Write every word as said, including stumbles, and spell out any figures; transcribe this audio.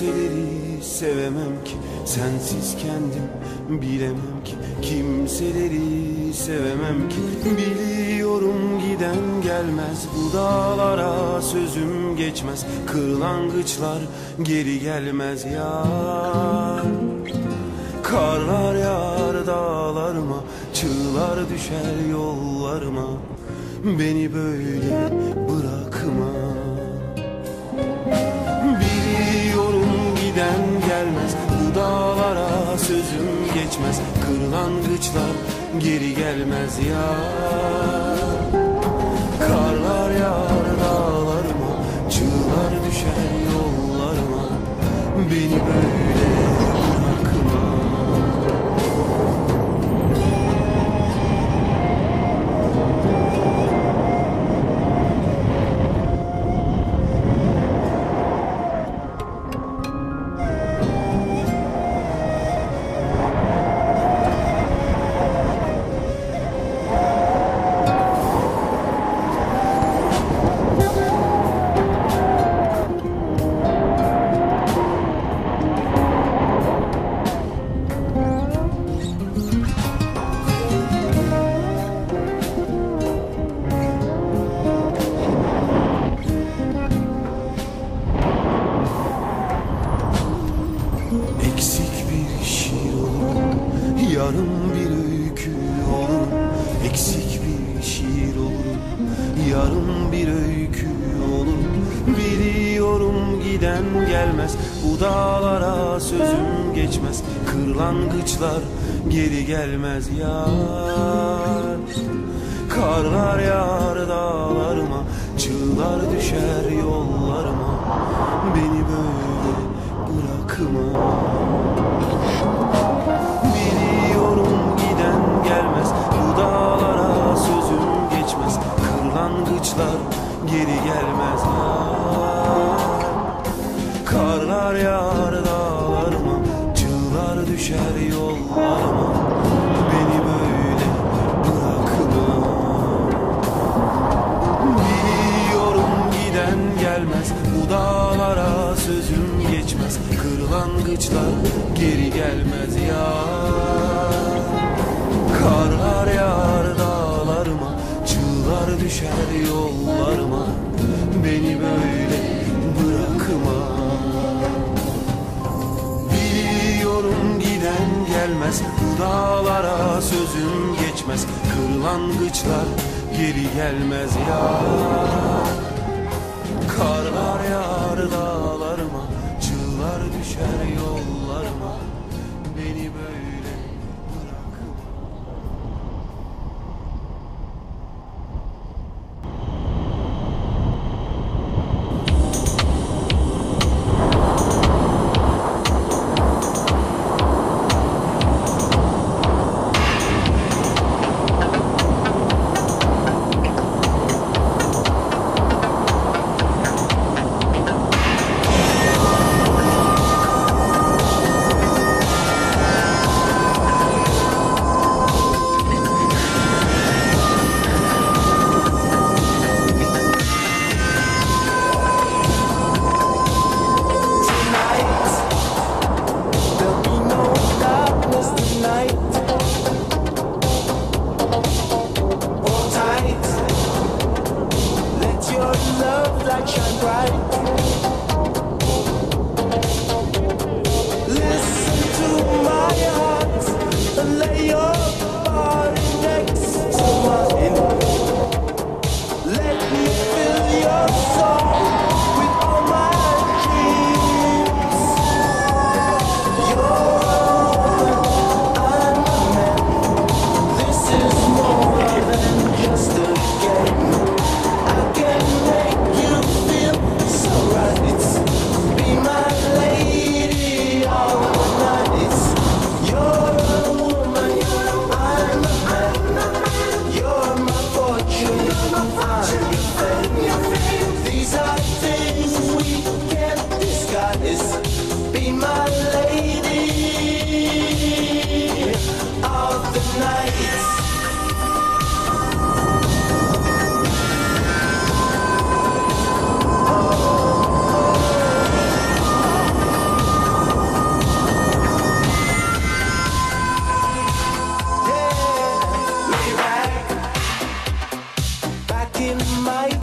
Kimseleri sevemem ki, sensiz kendim bilemem ki. Kimseleri sevemem ki, biliyorum giden gelmez. Bu dağlara sözüm geçmez, kırlangıçlar geri gelmez yar. Karlar yağar dağlarıma, çığlar düşer yollarıma. Beni böyle bırakma. Biliyorum giden gelmez, bu dağlara sözüm geçmez. Kırlangıçlar geri gelmez ya. Karlar yağar dağlarıma, çığlar düşer yollarıma. Beni böyle bırakma. Eksik bir şiir olurum, yarım bir öykü olurum. Eksik bir şiir olurum, yarım bir öykü olurum. Biliyorum giden gelmez, bu dağlara sözüm geçmez. Kırlangıçlar geri gelmez yar. Karlar yağar dağlarıma, çığlar düşer yollarıma. Beni böyle bırakma. Biliyorum giden gelmez, bu dağlara sözüm geçmez. Kırlangıçlar geri gelmez yar. Karlar yağar dağlarıma, çığlar düşer yollarıma. Beni böyle bırakma. Biliyorum giden gelmez, bu dağlara sözüm geçmez. Kırlangıçlar geri gelmez ya. Karlar yağar dağlarıma, çığlar düşer yollarıma. Beni böyle bırakma. Biliyorum giden gelmez, bu dağlara sözüm geçmez. Kırlangıçlar geri gelmez ya. Karlar yağar dağlarıma, çığlar düşer yollarıma. Beni böyle bırakma. These are things we